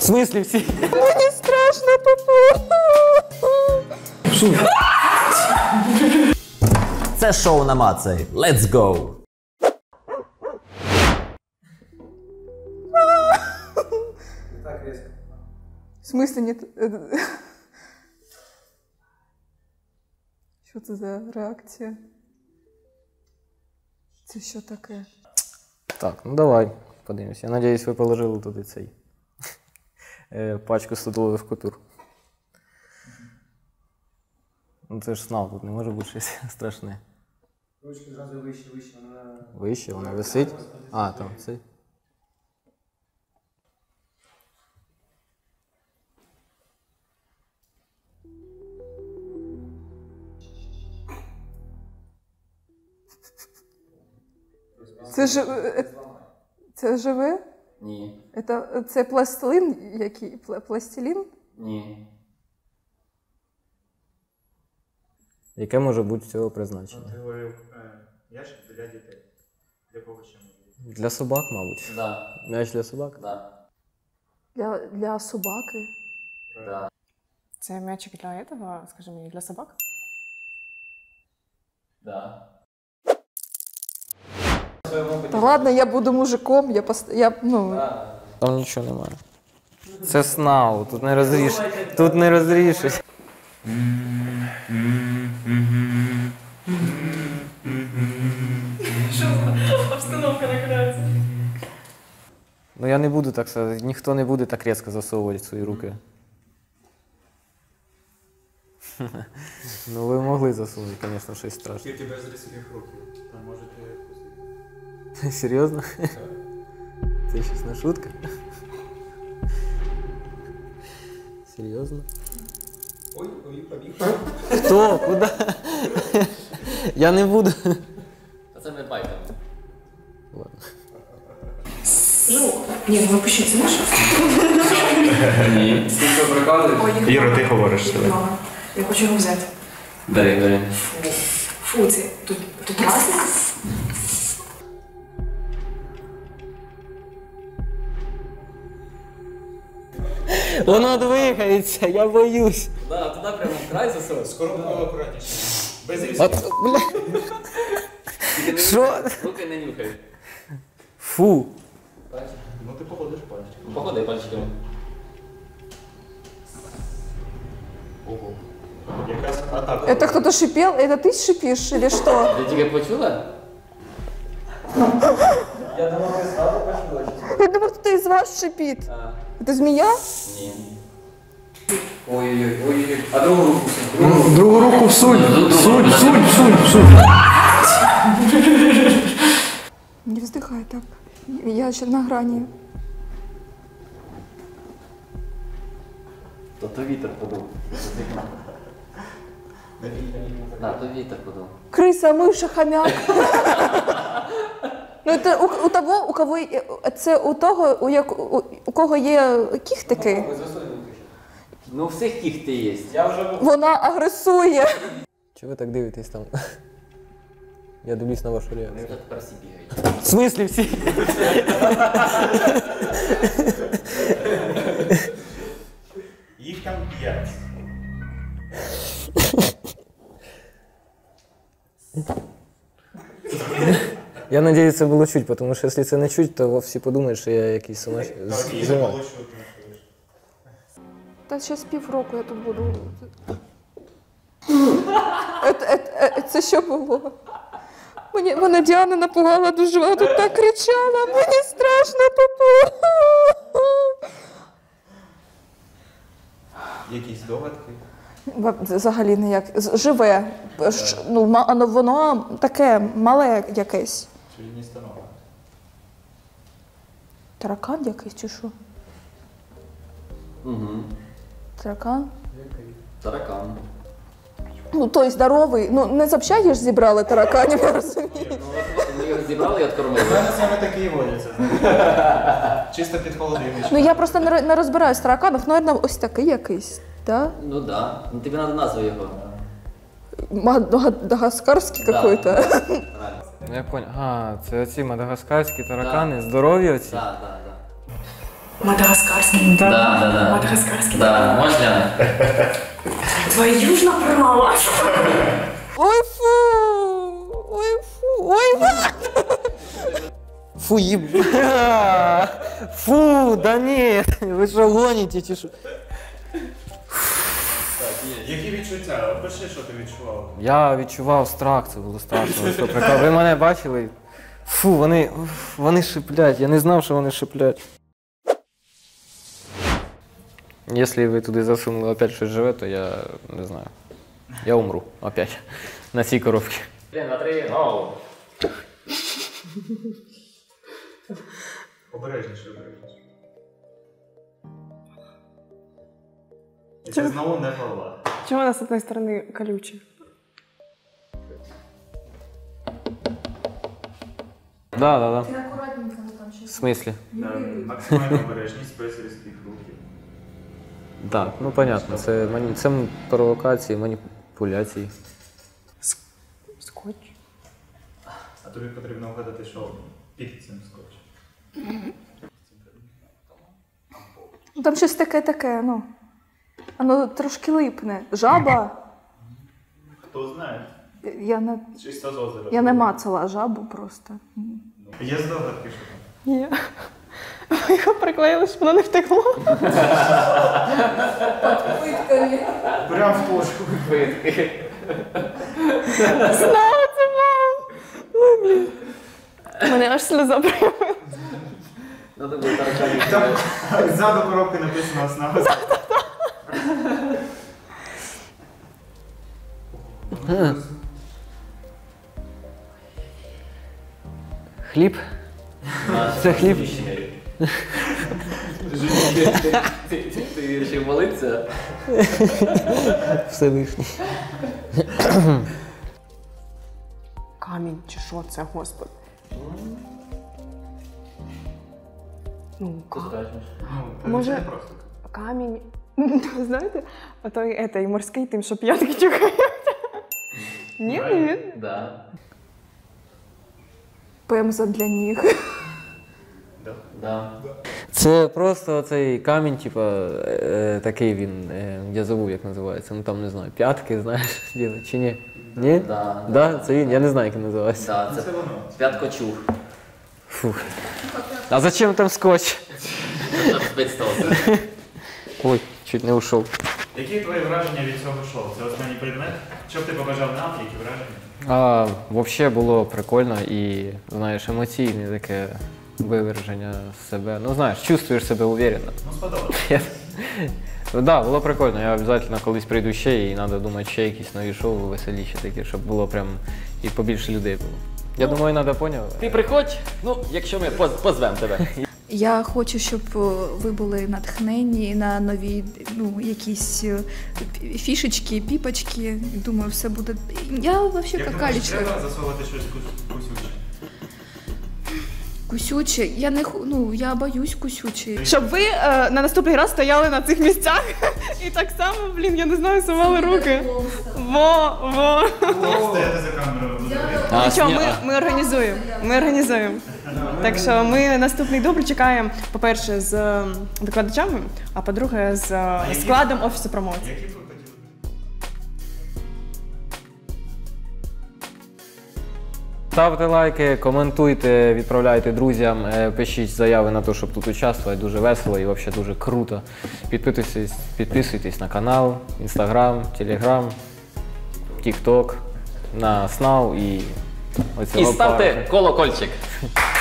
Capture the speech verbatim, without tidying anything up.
смислі всі? Мені страшно, папу. Це шоу намацай. Let's go! Так резко. В смысле нет? Що це за реакція? Це що таке? Так, ну давай, подивимось. Я надіюсь, ви положили туди цей пачку стодолових купюр. Ну це ж снав, тут не може бути щось страшне. Ручки зразу вище, вище. Вона... Вище, вона висить. А, там, цей. Це живе? Це живе? Ні. Це, це пластилин який? Пластилін? Ні. Яке може бути цього призначення? Ти говорив, ящик для дітей. Для кого ще може бути? Для собак, мабуть. Да. М'яч для собак? Да. Для, для собаки? Да. Це м'ячик для этого, скажи мені, для собак? Да. Та ладно, я буду мужиком, я пост... я, ну... Там нічого немає. Це снау, тут не розрішиш. Тут не розрішиш. Обстановка накаляється. Ну я не буду так сказати, ніхто не буде так різко засовувати свої руки. Ну ви могли засунути, звісно, щось страшне. Тільки без різких рухів. Там можете... Серйозно? Це щось не шутка? Серйозно? Ой, ой, побіг. Хто? Куди? Я не буду. Та це ми байками. Ладно. Живо. Ні, ну пишіть, це наше? Ні. Ти що, прикладуєш? Іро, ти говориш себе. Я хочу його взяти. Бери, бери. Фу, це тут, тут разне? Воно двигається, я боюсь. Да, туди прямо в край засовуй. Скоро було акуратніше. Без різких. От, бля. Що? Руки не нюхай. Фу. Ну ти походиш пальчиком. Походи пальчиками. Ого. Якась атака. Это кто-то шипел? Это ты шипишь или что? Ти тільки почула? Я думав, ви зразу почули. Я думаю, кто-то из вас шипит. А. Это змея? Ні. Ой-ой-ой, ой-ой. А другу руку всунь. Другу руку всунь. Всунь, всунь, всунь, всунь. Не вздыхай так. Я еще на грани. То то вітер подув. Да, то вітер подув. Крыса, мыша, хомяк. Ну, это у, у того, у кого є- це у того, у, як, у, у кого є кіхтики, Ну, у всіх кіхти є. Я вже... вона агресує. Чого ви так дивитесь там? Я дивлюсь на вашу реакцію. Вони тепер всі бігають. В смислі всі? Їх там п'ять. Я сподіваюся, це було чуть, тому що якщо це не чуть, то всі подумають, що я якийсь сумасшедший. Зима. Та зараз півроку я тут буду. Це, це, це що було? Мені, мене Діана напугала дуже, вона тут так кричала, мені страшно, папу. Якісь догадки? Взагалі ніяк. З- Живе. Ш- Ну, ма- воно- воно таке мале якесь. Чи не станова? Таракан якийсь чи що? Угу. Таракан? Таракан. Ну, той здоровий. Ну, не з общаги ж зібрали тараканів, я розумію. Ну, от ми його зібрали і откормили. У мене саме такі і водяться, знаєте. Чисто під холодильничком. Ну, я просто не, ро- не розбираюсь в тараканах, мабуть, ось такий якийсь. Да? Ну да. Ну тобі треба назву його. Мадагаскарський Да. какой-то. Правильно. Ну я понял. А, це оці мадагаскарські таракани, здорові оці? Да, да, да. Мадагаскарский. Да, да, да. Мадагаскарский. Да, можеш глянути? Твою ж направо. Ой, фу! Ой, фу! Ой, фу! Фу, їб... Фу, да ні, ви що гоніте чи що? Які відчуття? Опиши, що ти відчував. Я відчував страх, це було страшно. Що прикол. Ви мене бачили? Фу, вони, вони шиплять, я не знав, що вони шиплять. Якщо ви туди засунули опять щось живе, то я не знаю. Я умру опять на цій коробці. Один, два, три, гоу. Обережніше, обережніше. І це знову не Павла. Чому вона з одної сторони колюча? Да, да, да. Ти акуратненько там щось. В смислі? Да, максимальна обережність без різких рухів. Так, ну понятно, це, мані... це провокації, маніпуляції. Скотч. А тобі потрібно вгадати, що під цим скотчем. Там щось таке-таке, ну. Воно трошки липне. Жаба. Хто знає? Я не, Чисто з озера. я не мацала жабу просто. Є здогадки, що там? Ні. Ви його приклеїли, щоб воно не втекло. Прям в пошку. Знала, це мав. Ой, блін. Мене аж сльоза проявила. Надо було тараканів. Там ззаду коробки написано «Оснага». Хліб? Це хліб? Ти вирішив молитися? Всевишній. Камінь чи що це, господи? Ну, ка- Ну, це Може- не просто. камінь. Знаєте, а той етей, морський тим, що п'ятки чухають. Ні, не він. Да. Пемза для ніг. Да. Це просто цей камінь, типа, е, такий він, е, я забув, як називається, ну там, не знаю, п'ятки, знаєш, діло, чи ні? Ні? Да. Да, це він, я не знаю, як він називається. Да, Це це воно. п'яткочух. Фух. А зачем там скотч? Щоб збити з толку. Ой, чуть не ушов. Які твої враження від цього шоу? Це останній предмет? Що б ти побажав нам, які враження? А, взагалі було прикольно і, знаєш, емоційне таке виверження себе. Ну, знаєш, чувствуєш себе уверенно. Ну, сподобалось. Так, да, було прикольно. Я обов'язково колись прийду ще і треба думати ще якісь нові шоу веселіші такі, щоб було прям і побільше людей було. Я думаю, треба поняв. Ти приходь, ну, якщо ми поз- позвемо тебе. Я хочу, щоб е, ви були натхнені на нові, ну, якісь е, пі- фішечки, піпочки. Думаю, все буде. Я взагалі Як думаєш, какалічка. треба засовувати щось кус- кусюче? Кусюче. Я не ху- ну, я боюсь кусюче. Щоб ви е, на наступний раз стояли на цих місцях і так само, блін, я не знаю, сували руки. Во, во. Стояти за камерою. А, Нічого, сня- ми, ми організуємо. Ми організуємо. Так що ми наступний дубль чекаємо, по-перше, з е, викладачами, а по-друге, з е, які- складом офісу промоції. Які б ви хотіли? Ставте лайки, коментуйте, відправляйте друзям, е, пишіть заяви на те, щоб тут участвувати. Дуже весело і взагалі дуже круто. Підписуйтесь, підписуйтесь на канал, Інстаграм, Телеграм, Тікток, на Снау і оцього І ставте парка. колокольчик.